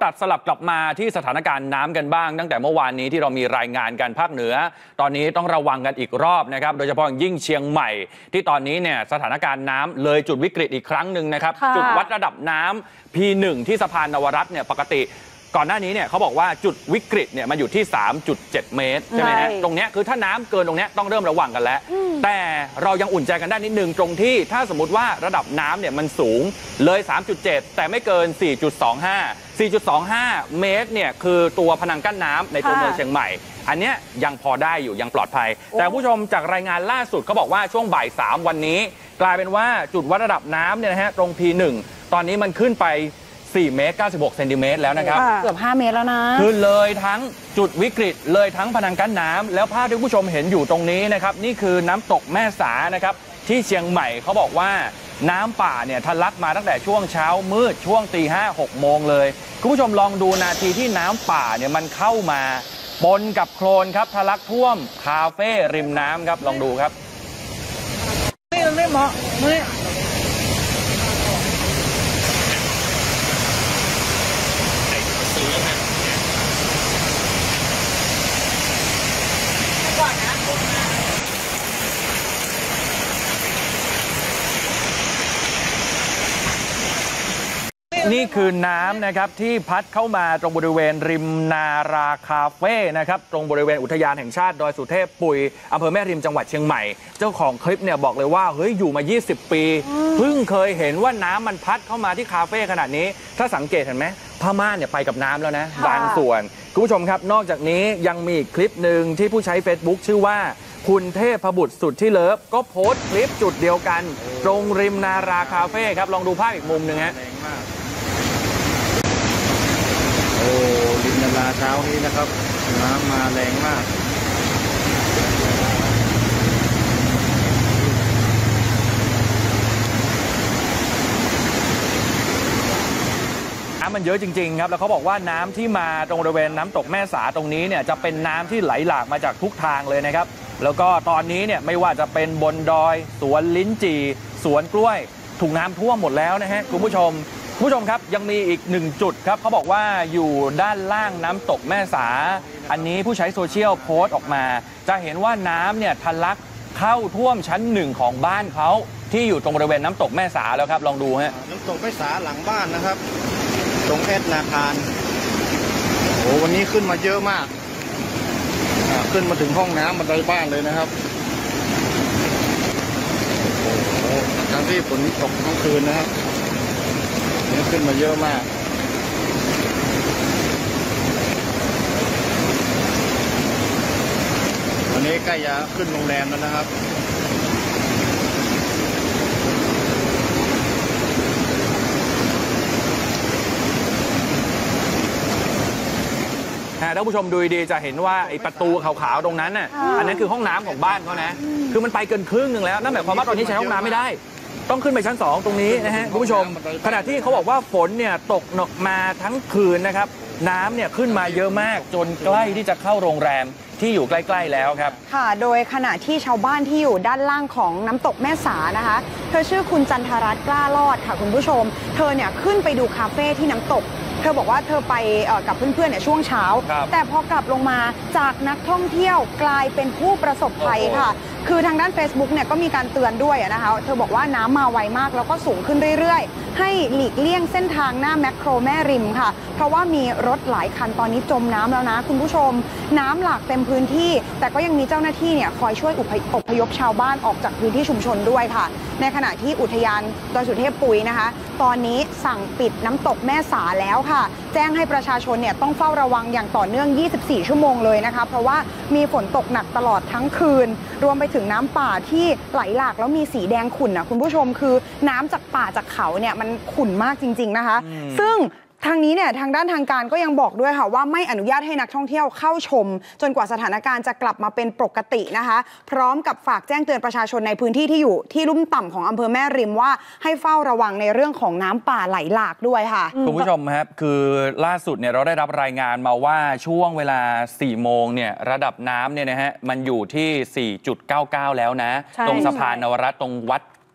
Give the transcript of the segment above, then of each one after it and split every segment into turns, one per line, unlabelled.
ตัดสลับกลับมาที่สถานการณ์น้ำกันบ้างตั้งแต่เมื่อวานนี้ที่เรามีรายงานกันภาคเหนือตอนนี้ต้องระวังกันอีกรอบนะครับโดยเฉพาะยิ่งเชียงใหม่ที่ตอนนี้เนี่ยสถานการณ์น้ำเลยจุดวิกฤตอีกครั้งหนึ่งนะครับจุดวัดระดับน้ำ P1 ที่สะพานนวรัตน์เนี่ยปกติก่อนหน้านี้เนี่ยเขาบอกว่าจุดวิกฤตเนี่ยมันอยู่ที่ 3.7 เมตรใช่ไหมฮะตรงนี้คือถ้าน้ำเกินตรงนี้ต้องเริ่มระวังกันแล้วแต่เรายังอุ่นใจกันได้นิดนึงตรงที่ถ้าสมมติว่าระดับน้ำเนี่ยมันสูงเลย 3.7 แต่ไม่เกิน 4.25 เมตรเนี่ยคือตัวพนังกั้นน้ำในตัวเมืองเชียงใหม่อันนี้ยังพอได้อยู่ยังปลอดภัยแต่ผู้ชมจากรายงานล่าสุดเขาบอกว่าช่วงบ่าย 3 วันนี้กลายเป็นว่าจุดวัดระดับน้ำเนี่ยนะฮะตรง P1 ตอนนี้มันขึ้นไป4 เมตร 96 เซนติเมตรแล้วนะครับ
เกือบ5 เมตรแล้วนะ
คือเลยทั้งจุดวิกฤตเลยทั้งพนังกั้นน้ำแล้วภาพที่ผู้ชมเห็นอยู่ตรงนี้นะครับนี่คือน้ำตกแม่สานะครับที่เชียงใหม่เขาบอกว่าน้ำป่าเนี่ยทะลักมาตั้งแต่ช่วงเช้ามืดช่วงตี 5-6 โมงเลยคุณผู้ชมลองดูนาทีที่น้ำป่าเนี่ยมันเข้ามาปนกับโคลนครับทะลักท่วมคาเฟ่ริมน้ำครับลองดูครับ
ไม่เหมาะไม่
นี่คือน้ำนะครับที่พัดเข้ามาตรงบริเวณริมนาราคาเฟ่นะครับตรงบริเวณอุทยานแห่งชาติดอยสุเทพปุยอำเภอแม่ริมจังหวัดเชียงใหม่เจ้าของคลิปเนี่ยบอกเลยว่าเฮ้ยอยู่มา20 ปีเพิ่งเคยเห็นว่าน้ำมันพัดเข้ามาที่คาเฟ่ขนาดนี้ถ้าสังเกตเห็นไหมผ้าม่านเนี่ยไปกับน้ำแล้วนะบางส่วนคุณผู้ชมครับนอกจากนี้ยังมีคลิปหนึ่งที่ผู้ใช้ Facebook ชื่อว่าคุณเทพบุตรสุดที่เลิฟก็โพสต์คลิปจุดเดียวกันตรงริมนาราคาเฟ่ครับลองดูภาพอีกมุมหนึ่งฮะ
โอ้ริมนาราเช้านี้นะครับน้ำมาแรงมาก
น้ำมันเยอะจริงๆครับแล้วเขาบอกว่าน้ำที่มาตรงบริเวณน้ำตกแม่สาตรงนี้เนี่ยจะเป็นน้ำที่ไหลหลากมาจากทุกทางเลยนะครับแล้วก็ตอนนี้เนี่ยไม่ว่าจะเป็นบนดอยสวนลิ้นจี่สวนกล้วยถูกน้ำท่วมหมดแล้วนะฮะคุณผู้ชมครับยังมีอีก1จุดครับเขาบอกว่าอยู่ด้านล่างน้ำตกแม่สาอันนี้ผู้ใช้โซเชียลโพสต์ออกมาจะเห็นว่าน้ำเนี่ยทะลักเข้าท่วมชั้น1ของบ้านเขาที่อยู่ตรงบริเวณน้ำตกแม่สาแล้วครับลองดูฮะ
น้ำตกแม่สาหลังบ้านนะครับตรงแอดนาคารโอ้วันนี้ขึ้นมาเยอะมากขึ้นมาถึงห้องน้ำบันไดบ้านเลยนะครับโอ้ทั้งที่ฝนตกทั้งคืนนะครับนี่ขึ้นมาเยอะมากวันนี้ใกล้จะขึ้นโรงแรมแล้วนะครับ
ท่านผู้ชมดูดีจะเห็นว่าไอ้ประตูขาวๆตรงนั้นน่ะอันนั้นคือห้องน้ำของบ้านเขานะคือมันไปเกินครึ่งหนึ่งแล้วนั่นหมายความว่าตอนนี้ใช้ห้องน้ำไม่ได้ต้องขึ้นไปชั้น2ตรงนี้นะฮะคุณผู้ชมขณะที่เขาบอกว่าฝนเนี่ยตกหนักมาทั้งคืนนะครับน้ำเนี่ยขึ้นมาเยอะมากจนใกล้ที่จะเข้าโรงแรมที่อยู่ใกล้ๆแล้วครับ
ค่ะโดยขณะที่ชาวบ้านที่อยู่ด้านล่างของน้ำตกแม่สานะคะเธอชื่อคุณจันทรัตน์กล้ารอดค่ะคุณผู้ชมเธอเนี่ยขึ้นไปดูคาเฟ่ที่น้ำตกเธอบอกว่าเธอไปกับเพื่อนๆเนี่ยช่วงเช้าแต่พอกลับลงมาจากนักท่องเที่ยวกลายเป็นผู้ประสบภัยค่ะคือทางด้าน Facebook เนี่ยก็มีการเตือนด้วยนะคะเธอบอกว่าน้ำมาไวมากแล้วก็สูงขึ้นเรื่อยๆให้หลีกเลี่ยงเส้นทางหน้าแมคโครแม่ริมค่ะเพราะว่ามีรถหลายคันตอนนี้จมน้ำแล้วนะคุณผู้ชมน้ำหลากเต็มพื้นที่แต่ก็ยังมีเจ้าหน้าที่เนี่ยคอยช่วยอพยพชาวบ้านออกจากพื้นที่ชุมชนด้วยค่ะในขณะที่อุทยานดอยสุเทพปุยนะคะตอนนี้สั่งปิดน้ำตกแม่สาแล้วค่ะแจ้งให้ประชาชนเนี่ยต้องเฝ้าระวังอย่างต่อเนื่อง24 ชั่วโมงเลยนะคะเพราะว่ามีฝนตกหนักตลอดทั้งคืนรวมไปถึงน้ำป่าที่ไหลหลากแล้วมีสีแดงขุ่นนะคุณผู้ชมคือน้ำจากป่าจากเขาเนี่ยมันขุ่นมากจริงๆนะคะซึ่งทางนี้เนี่ยทางด้านทางการก็ยังบอกด้วยค่ะว่าไม่อนุญาตให้นักท่องเที่ยวเข้าชมจนกว่าสถานการณ์จะกลับมาเป็นปกตินะคะพร้อมกับฝากแจ้งเตือนประชาชนในพื้นที่ที่อยู่ที่ลุ่มต่ำของอำเภอแม่ริมว่าให้เฝ้าระวังในเรื่องของน้ำป่าไหลหลากด้วยค่ะ
คุณผู้ชมครับคือล่าสุดเนี่ยเราได้รับรายงานมาว่าช่วงเวลา4 โมงเนี่ยระดับน้ำเนี่ยนะฮะมันอยู่ที่ 4.99 แล้วนะตรงสะพานนวรัตน์ตรงวัด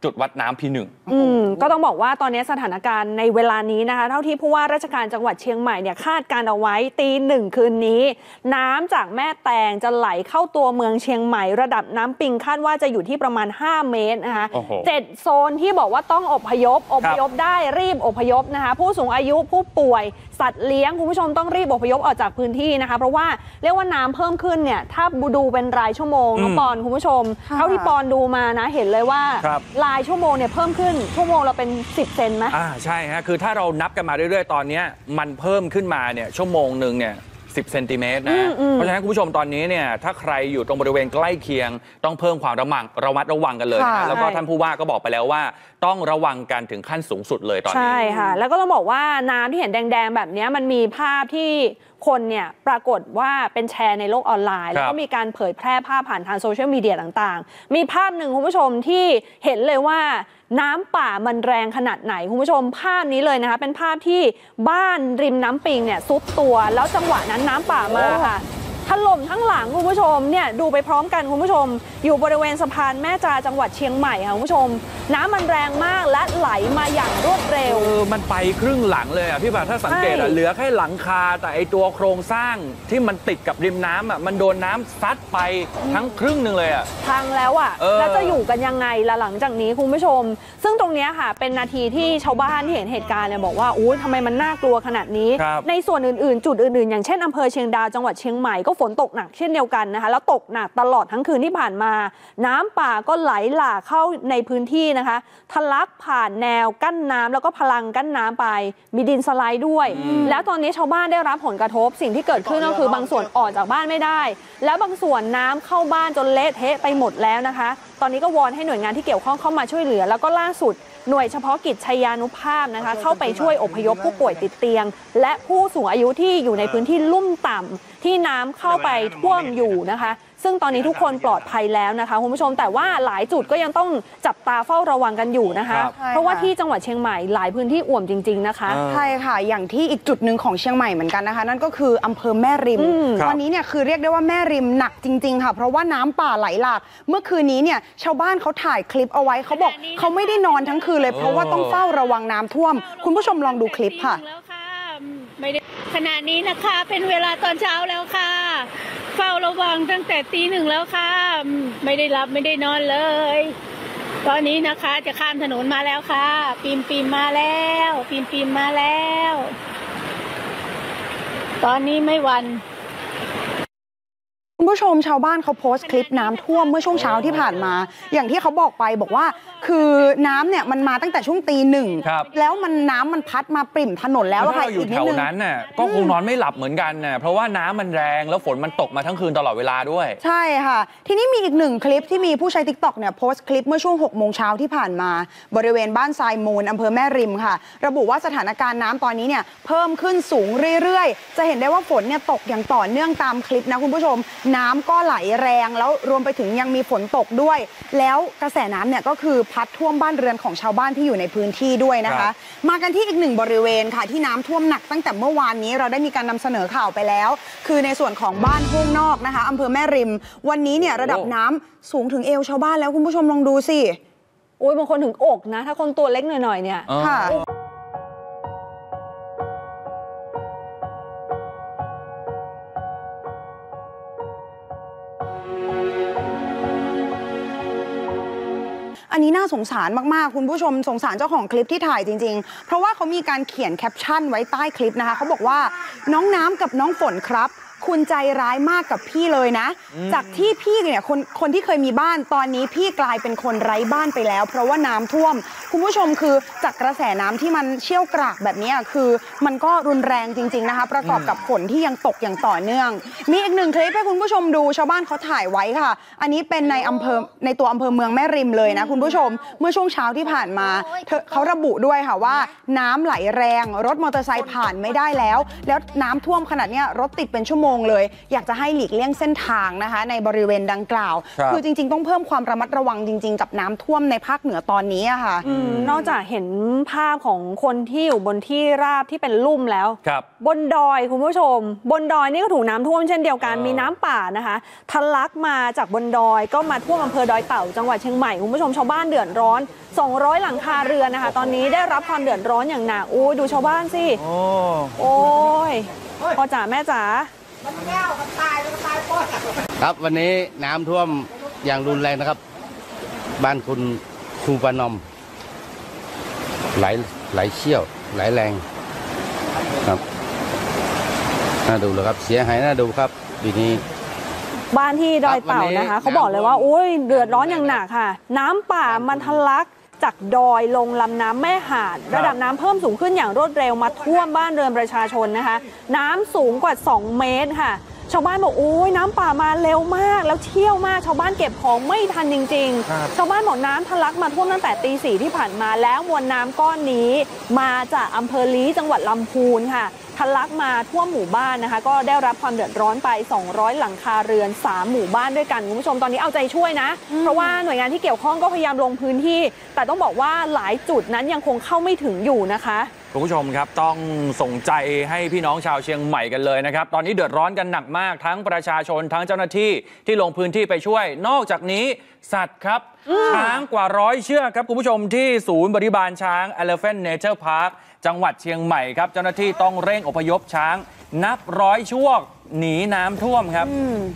จุดวัดน้ำP1
ก็ต้องบอกว่าตอนนี้สถานการณ์ในเวลานี้นะคะเท่าที่ผู้ว่าราชการจังหวัดเชียงใหม่เนี่ยคาดการเอาไว้ตีหนึ่งคืนนี้น้ำจากแม่แตงจะไหลเข้าตัวเมืองเชียงใหม่ระดับน้ำปิงคาดว่าจะอยู่ที่ประมาณ5 เมตรนะคะ7 โซนที่บอกว่าต้องอพยพได้รีบอพยพนะคะผู้สูงอายุผู้ป่วยสัตว์เลี้ยงคุณผู้ชมต้องรีบอพยพออกจากพื้นที่นะคะเพราะว่าเรียกว่าน้ำเพิ่มขึ้นเนี่ยถ้าดูเป็นรายชั่วโมงน้องปอนคุณผู้ชมเท่าที่ปอนดูมานะเห็นเลยว่ารายชั่วโมงเนี่ยเพิ่มขึ้นชั่วโมงเราเป็น10 เซนไหม
ใช่ฮะคือถ้าเรานับกันมาเรื่อยๆตอนนี้มันเพิ่มขึ้นมาเนี่ยชั่วโมงหนึ่งเนี่ย10 เซนติเมตรนะเพราะฉะนั้นคุณผู้ชมตอนนี้เนี่ยถ้าใครอยู่ตรงบริเวณใกล้เคียงต้องเพิ่มความระมัดระวังกันเลยนะแล้วก็ท่านผู้ว่าก็บอกไปแล้วว่าต้องระวังกันถึงขั้นสูงสุดเลยตอนนี้
ใช่ค่ะแล้วก็ต้องบอกว่าน้ำที่เห็นแดงๆแบบนี้มันมีภาพที่คนเนี่ยปรากฏว่าเป็นแชร์ในโลกออนไลน์แล้วก็มีการเผยแพร่ภาพผ่านทางโซเชียลมีเดียต่างๆมีภาพหนึ่งคุณผู้ชมที่เห็นเลยว่าน้ำป่ามันแรงขนาดไหนคุณผู้ชมภาพนี้เลยนะคะเป็นภาพที่บ้านริมน้ำปิงเนี่ยซุดตัวแล้วจังหวะนั้นน้ำป่ามาค่ะถล่มทั้งหลังคุณผู้ชมเนี่ยดูไปพร้อมกันคุณผู้ชมอยู่บริเวณสะพานแม่จาจังหวัดเชียงใหม่ค่ะคุณผู้ชมน้ำมันแรงมากและไหลมาอย่างรวดเร็ว
มันไปครึ่งหลังเลยอ่ะพี่บ่าวถ้าสังเกตเหลือแค่หลังคาแต่ไอตัวโครงสร้างที่มันติดกับริมน้ำอ่ะมันโดนน้ำซัดไปทั้งครึ่งหนึ่งเลยอ่ะ
พังแล้วอ่ะแล้วจะอยู่กันยังไงล่ะหลังจากนี้คุณผู้ชมซึ่งตรงนี้ค่ะเป็นนาทีที่ชาวบ้านที่เห็นเหตุการณ์เนี่ยบอกว่าอู้ทำไมมันน่ากลัวขนาดนี้ในส่วนอื่นๆจุดอื่นๆอย่างเช่นอำเภอเชียงดาวจังหวัดเชียงใหม่ก็ฝนตกหนักเช่นเดียวกันนะคะแล้วตกหนักตลอดทั้งคืนที่ผ่านมาน้ำป่าก็ไหลหลากเข้าในพื้นที่นะคะทะลักผ่านแนวกั้นน้ำแล้วก็พลังกั้นน้ำไปมีดินสไลด์ด้วยแล้วตอนนี้ชาวบ้านได้รับผลกระทบสิ่งที่เกิดขึ้นก็คือบางส่วนออกจากบ้านไม่ได้แล้วบางส่วนน้ำเข้าบ้านจนเละเทะไปหมดแล้วนะคะตอนนี้ก็วอนให้หน่วยงานที่เกี่ยวข้องเข้ามาช่วยเหลือแล้วก็ล่าสุดหน่วยเฉพาะกิจชัยยานุภาพนะคะเข้าไปช่วยอพยพผู้ป่วยติดเตียงและผู้สูงอายุที่อยู่ในพื้นที่ลุ่มต่ำที่น้ำเข้าไปท่วมอยู่นะคะซึ่งตอนนี้ทุกคนปลอดภัยแล้วนะคะคุณผู้ชมแต่ว่าหลายจุดก็ยังต้องจับตาเฝ้าระวังกันอยู่นะคะเพราะว่าที่จังหวัดเชียงใหม่หลายพื้นที่อ่วมจริงๆนะคะ
ใช่ค่ะอย่างที่อีกจุดหนึ่งของเชียงใหม่เหมือนกันนะคะนั่นก็คืออำเภอแม่ริมตอนนี้เนี่ยคือเรียกได้ว่าแม่ริมหนักจริงๆค่ะเพราะว่าน้ำป่าไหลหลากเมื่อคืนนี้เนี่ยชาวบ้านเขาถ่ายคลิปเอาไว้เขาบอกเขาไม่ได้นอนทั้งคืนเลยเพราะว่าต้องเฝ้าระวังน้ำท่วมคุณผู้ชมลองดูคลิปค่ะ
ไม่ได้ขณะนี้นะคะเป็นเวลาตอนเช้าแล้วค่ะเฝ้าระวังตั้งแต่ตี 1แล้วค่ะไม่ได้หลับไม่ได้นอนเลยตอนนี้นะคะจะข้ามถนนมาแล้วค่ะปีมมาแล้วปีมมาแล้วตอนนี้ไม่วัน
คุณผู้ชมชาวบ้านเขาโพสต์คลิปน้ำท่วมเมื่อช่วงเช้าที่ผ่านมาอย่างที่เขาบอกไปบอกว่าคือน้ำเนี่ยมันมาตั้งแต่ช่วงตี 1แล้วน้ำมันพัดมาปริ่มถนนแล้วค่ะ
อยู่แถวนั้นน่ะก็คงนอนไม่หลับเหมือนกันน่ะเพราะว่าน้ำมันแรงแล้วฝนมันตกมาทั้งคืนตลอดเวลาด้วย
ใช่ค่ะทีนี้มีอีกหนึ่งคลิปที่มีผู้ใช้ TikTok เนี่ยโพสต์คลิปเมื่อช่วง 6 โมงเช้าที่ผ่านมาบริเวณบ้านทรายมูลอำเภอแม่ริมค่ะระบุว่าสถานการณ์น้ำตอนนี้เนี่ยเพิ่มขึ้นสูงเรื่อยๆจะเห็นได้ว่าฝนเนี่ยตกอย่างต่อเนื่องตามคลิปนะคุณผู้ชมน้ำก็ไหลแรงแล้วรวมไปถึงยังมีฝนตกด้วยแล้วกระแสน้ำเนี่ยก็คือพัดท่วมบ้านเรือนของชาวบ้านที่อยู่ในพื้นที่ด้วยนะคะมากันที่อีกหนึ่งบริเวณค่ะที่น้ำท่วมหนักตั้งแต่เมื่อวานนี้เราได้มีการนำเสนอข่าวไปแล้วคือในส่วนของบ้านห้วยนอกนะคะอำเภอแม่ริมวันนี้เนี่ยระดับน้ำสูงถึงเอวชาวบ้านแล้วคุณผู้ชมลองดูสิ
โอ้ยบางคนถึงอกนะถ้าคนตัวเล็กหน่อยๆเนี่ย
ค่ะอันนี้น่าสงสารมากๆคุณผู้ชมสงสารเจ้าของคลิปที่ถ่ายจริงๆเพราะว่าเขามีการเขียนแคปชั่นไว้ใต้คลิปนะคะเขาบอกว่าน้องน้ำกับน้องฝนครับคุณใจร้ายมากกับพี่เลยนะจากที่พี่เนี่ยคนที่เคยมีบ้านตอนนี้พี่กลายเป็นคนไร้บ้านไปแล้วเพราะว่าน้ำท่วมคุณผู้ชมคือจากกระแสน้ำที่มันเชี่ยวกรากแบบนี้คือมันก็รุนแรงจริงๆนะคะประกอบกับฝนที่ยังตกอย่างต่อเนื่องมีอีกหนึ่งคลิปให้คุณผู้ชมดูชาวบ้านเขาถ่ายไว้ค่ะอันนี้เป็นในตัวอำเภอเมืองแม่ริมเลยนะคุณผู้ชมเมื่อช่วงเช้าที่ผ่านมาเขาระบุด้วยค่ะว่าน้ำไหลแรงรถมอเตอร์ไซค์ผ่านไม่ได้แล้วน้ำท่วมขนาดนี้รถติดเป็นชั่วโมงงเลยอยากจะให้หลีกเลี่ยงเส้นทางนะคะในบริเวณดังกล่าวคือจริงๆต้องเพิ่มความระมัดระวังจริงๆกับน้ำท่วมในภาคเหนือตอนนี้อะค่ะ
นอกจากเห็นภาพของคนที่อยู่บนที่ราบที่เป็นลุ่มแล้วบนดอยคุณผู้ชมบนดอยนี่ก็ถูกน้ำท่วมเช่นเดียวกันมีน้ำป่านะคะทะลักมาจากบนดอยก็มาท่วมอำเภอดอยเต่าจังหวัดเชียงใหม่คุณผู้ชมชาวบ้านเดือดร้อน200หลังคาเรือนนะคะตอนนี้ได้รับความเดือดร้อนอย่างหนักดูชาวบ้านสิโอ้ยพ่อจ๋าแม่จ๋า
ครับวันนี้น้ำท่วมอย่างรุนแรงนะครับบ้านคุณครูปานอมไหลเชี่ยวไหลแรงครับน่าดูเลยครับเสียหายน่าดูครับปีนี้
บ้านที่ดอยเต่านะคะเขาบอกเลยว่าโอ้ยเดือดร้อนอย่างหนักค่ะน้ำป่ามันทะลักจากดอยลงลำน้ำแม่หาดระดับน้ำเพิ่มสูงขึ้นอย่างรวดเร็วมาท่วมบ้านเรือนประชาชนนะคะน้ำสูงกว่า2 เมตรค่ะชาวบ้านบอกโอ้ยน้ำป่ามาเร็วมากแล้วเชี่ยวมากชาวบ้านเก็บของไม่ทันจริงๆชาวบ้านบอกน้ำทะลักมาท่วมตั้งแต่ตี 4ที่ผ่านมาแล้วมวลน้ำก้อนนี้มาจากอำเภอลี้จังหวัดลำพูนค่ะทะลักมาท่วมหมู่บ้านนะคะก็ได้รับความเดือดร้อนไป200หลังคาเรือน3หมู่บ้านด้วยกันคุณผู้ชมตอนนี้เอาใจช่วยนะเพราะว่าหน่วยงานที่เกี่ยวข้องก็พยายามลงพื้นที่แต่ต้องบอกว่าหลายจุดนั้นยังคงเข้าไม่ถึงอยู่นะคะ
คุณผู้ชมครับต้องส่งใจให้พี่น้องชาวเชียงใหม่กันเลยนะครับตอนนี้เดือดร้อนกันหนักมากทั้งประชาชนทั้งเจ้าหน้าที่ที่ลงพื้นที่ไปช่วยนอกจากนี้สัตว์ครับช้างกว่า100เชือกครับคุณผู้ชมที่ศูนย์บริบาลช้าง Elephant Nature Park จังหวัดเชียงใหม่ครับเจ้าหน้าที่ต้องเร่งอพยพช้างนับ100เชือกหนีน้ำท่วมครับ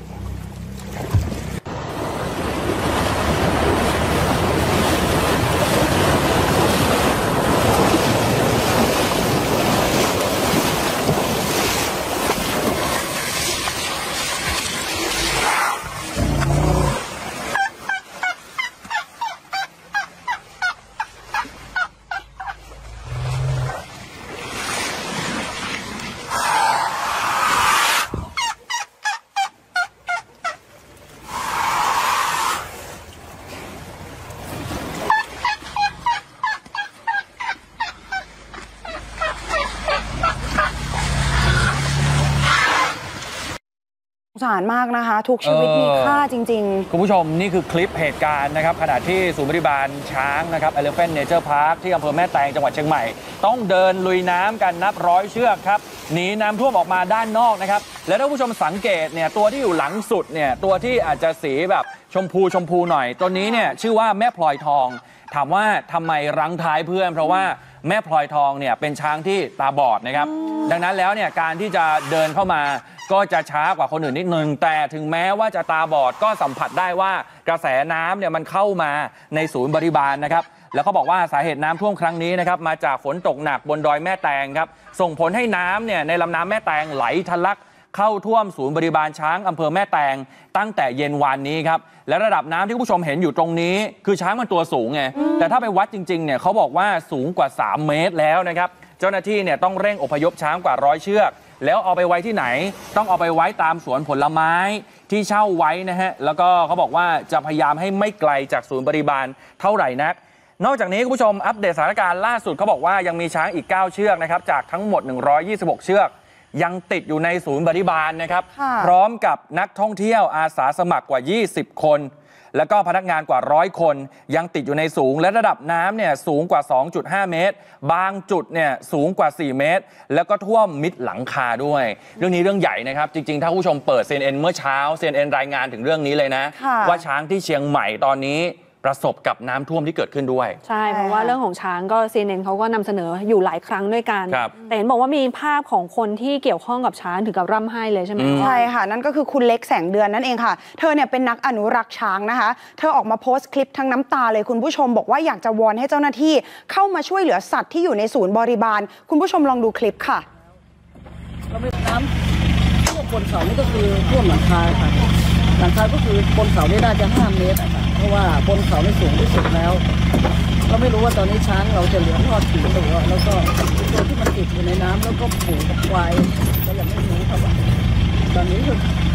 สงสารมากนะคะทุกชีวิตมีค่าจริงๆ
คุณผู้ชมนี่คือคลิปเหตุการณ์นะครับขณะที่ศูนย์บริบาลช้างนะครับ Elephant Nature Park ที่อำเภอแม่แตงจังหวัดเชียงใหม่ต้องเดินลุยน้ำกันนับ100เชือกครับหนีน้ำท่วมออกมาด้านนอกนะครับแล้วถ้าผู้ชมสังเกตเนี่ยตัวที่อยู่หลังสุดเนี่ยตัวที่อาจจะสีแบบชมพูหน่อยตัวนี้เนี่ยชื่อว่าแม่พลอยทองถามว่าทำไมรั้งท้ายเพื่อนเพราะว่าแม่พลอยทองเนี่ยเป็นช้างที่ตาบอดนะครับดังนั้นแล้วเนี่ยการที่จะเดินเข้ามาก็จะช้ากว่าคนอื่นนิดนึงแต่ถึงแม้ว่าจะตาบอดก็สัมผัสได้ว่ากระแสน้ำเนี่ยมันเข้ามาในศูนย์บริบาลนะครับแล้วเขาบอกว่าสาเหตุน้ำท่วมครั้งนี้นะครับมาจากฝนตกหนักบนดอยแม่แตงครับส่งผลให้น้ำเนี่ยในลำน้ำแม่แตงไหลทะลักเข้าท่วมศูนย์บริบาลช้างอำเภอแม่แตงตั้งแต่เย็นวานนี้ครับและระดับน้ำที่ผู้ชมเห็นอยู่ตรงนี้คือช้างมันตัวสูงไงแต่ถ้าไปวัดจริงๆเนี่ยเขาบอกว่าสูงกว่า3 เมตรแล้วนะครับเจ้าหน้าที่เนี่ยต้องเร่งอพยพช้างกว่า100เชือกแล้วเอาไปไว้ที่ไหนต้องเอาไปไว้ตามสวนผลไม้ที่เช่าไว้นะฮะแล้วก็เขาบอกว่าจะพยายามให้ไม่ไกลจากศูนย์บริบาลเท่าไหร่นักนอกจากนี้คุณผู้ชมอัปเดตสถานการณ์ล่าสุดเขาบอกว่ายังมีช้างอีก9เชือกนะครับจากทั้งหมด126เชือกยังติดอยู่ในศูนย์บริบาลนะครับพร้อมกับนักท่องเที่ยวอาสาสมัครกว่า20คนแล้วก็พนักงานกว่า100คนยังติดอยู่ในสูงและระดับน้ำเนี่ยสูงกว่า 2.5 เมตรบางจุดเนี่ยสูงกว่า4เมตรแล้วก็ท่วมมิดหลังคาด้วยเรื่องนี้เรื่องใหญ่นะครับจริงๆถ้าผู้ชมเปิด CNN เมื่อเช้า CNN รายงานถึงเรื่องนี้เลยนะว่าช้างที่เชียงใหม่ตอนนี้ประสบกับน้ำท่วมที่เกิดขึ้นด้วย
ใช่เพราะว่าเรื่องของช้างก็ CNN เขาก็นำเสนออยู่หลายครั้งด้วยกันแต่เห็นบอกว่ามีภาพของคนที่เกี่ยวข้องกับช้างถึงกับร่ำไห้เลยใช่ไหม
ใช่ค่ะนั่นก็คือคุณเล็กแสงเดือนนั่นเองค่ะเธอเนี่ยเป็นนักอนุรักษ์ช้างนะคะเธอออกมาโพสต์คลิปทั้งน้ำตาเลยคุณผู้ชมบอกว่าอยากจะวอนให้เจ้าหน้าที่เข้ามาช่วยเหลือสัตว์ที่อยู่ในศูนย์บริบาลคุณผู้ชมลองดูคลิปค่ะ
เราไม่น้ำท่วมบนเสานี่ก็คือท่วมหลังคาค่ะหลังคาก็คือบนเสานี่น่าจะ5 เมตรค่ะเพราะว่าบนเสานี่สูงที่สุดแล้วเราไม่รู้ว่าตอนนี้ช้างเราจะเหลือทอดถึงหรือว่าแล้วก็ตัวที่มันติดอยู่ในน้ำแล้วก็ผูกกับควายก็ยังไม่รู้ครับว่าตอนนี้คือ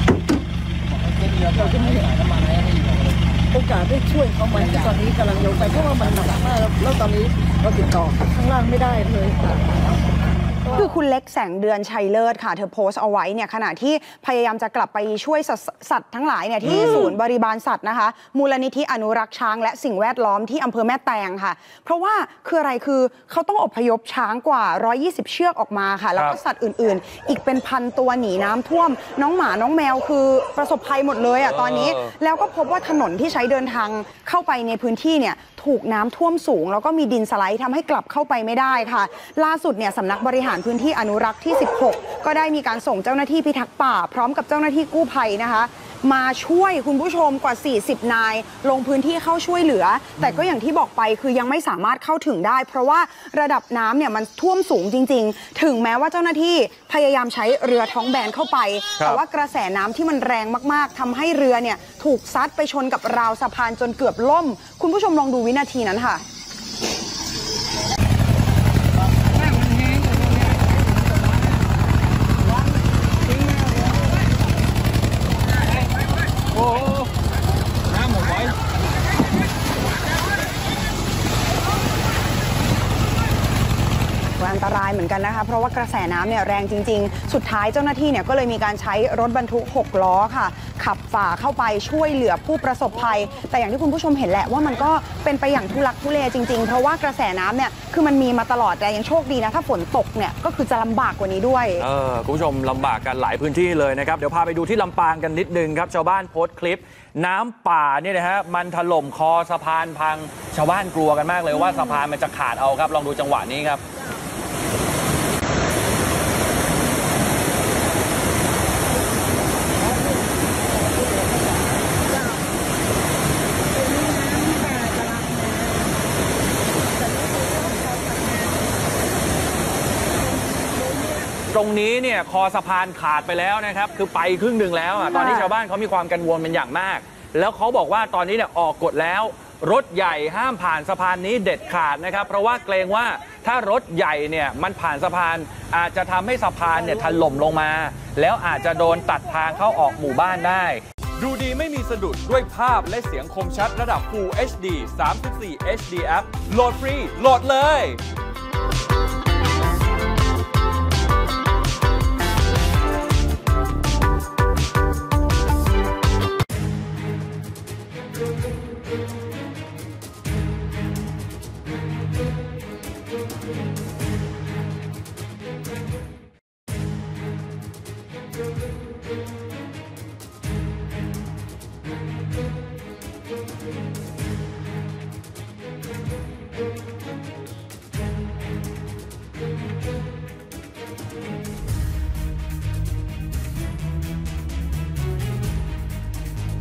เราจะไม่โอกาสได้ช่วยเขาไหมตอนนี้กำลังโยนไปเพราะว่ามันหนักมากแล้วตอนนี้เราติดต่อข้างล่างไม่ได้เลยค่ะ
คือคุณเล็กแสงเดือนชัยเลิศค่ะเธอโพสต์เอาไว้เนี่ยขณะที่พยายามจะกลับไปช่วยสัตว์ทั้งหลายเนี่ยที่ศูนย์บริบาลสัตว์นะคะมูลนิธิอนุรักษ์ช้างและสิ่งแวดล้อมที่อำเภอแม่แตงค่ะเพราะว่าคืออะไรคือเขาต้องอพยพช้างกว่า120เชือกออกมาค่ะแล้วก็สัตว์อื่นๆอีกเป็นพันตัวหนีน้ำท่วมน้องหมาน้องแมวคือประสบภัยหมดเลยตอนนี้แล้วก็พบว่าถนนที่ใช้เดินทางเข้าไปในพื้นที่เนี่ยถูกน้ำท่วมสูงแล้วก็มีดินสไลด์ทำให้กลับเข้าไปไม่ได้ค่ะล่าสุดเนี่ยสำนักบริหารพื้นที่อนุรักษ์ที่16ก็ได้มีการส่งเจ้าหน้าที่พิทักษ์ป่าพร้อมกับเจ้าหน้าที่กู้ภัยนะคะมาช่วยคุณผู้ชมกว่า40นายลงพื้นที่เข้าช่วยเหลือแต่ก็อย่างที่บอกไปคือยังไม่สามารถเข้าถึงได้เพราะว่าระดับน้ำเนี่ยมันท่วมสูงจริงๆถึงแม้ว่าเจ้าหน้าที่พยายามใช้เรือท้องแบนเข้าไปแต่ว่ากระแสน้ำที่มันแรงมากๆทำให้เรือเนี่ยถูกซัดไปชนกับราวสะพานจนเกือบล่มคุณผู้ชมลองดูวินาทีนั้นค่ะอันตรายเหมือนกันนะคะเพราะว่ากระแสน้ำเนี่ยแรงจริงๆสุดท้ายเจ้าหน้าที่เนี่ยก็เลยมีการใช้รถบรรทุก6ล้อค่ะขับฝ่าเข้าไปช่วยเหลือผู้ประสบภัยแต่อย่างที่คุณผู้ชมเห็นแหละว่ามันก็เป็นไปอย่างทุลักทุเลจริงๆเพราะว่ากระแสน้ำเนี่ยคือมันมีมาตลอดแต่ยังโชคดีนะถ้าฝนตกเนี่ยก็คือจะลำบากกว่านี้ด้วย
คุณผู้ชมลำบากกันหลายพื้นที่เลยนะครับเดี๋ยวพาไปดูที่ลำปางกันนิดนึงครับชาวบ้านโพสต์คลิปน้ำป่าเนี่ยนะฮะมันถล่มคอสะพานพังชาวบ้านกลัวกันมากเลยว่าสะพานมันจะขาดเอาครับลองดูจังหวะนี้ครับตรงนี้เนี่ยคอสะพานขาดไปแล้วนะครับคือไปครึ่งหนึ่งแล้วตอนนี้ชาวบ้านเขามีความกังวลเป็นอย่างมากแล้วเขาบอกว่าตอนนี้เนี่ยออกกฎแล้วรถใหญ่ห้ามผ่านสะพานนี้เด็ดขาดนะครับเพราะว่าเกรงว่าถ้ารถใหญ่เนี่ยมันผ่านสะพานอาจจะทำให้สะพานเนี่ยถล่มลงมาแล้วอาจจะโดนตัดทางเข้าออกหมู่บ้านได้ดูดีไม่มีสะดุดด้วยภาพและเสียงคมชัดระดับ Full HD 34 HDF โหลดฟรีโหลดเลย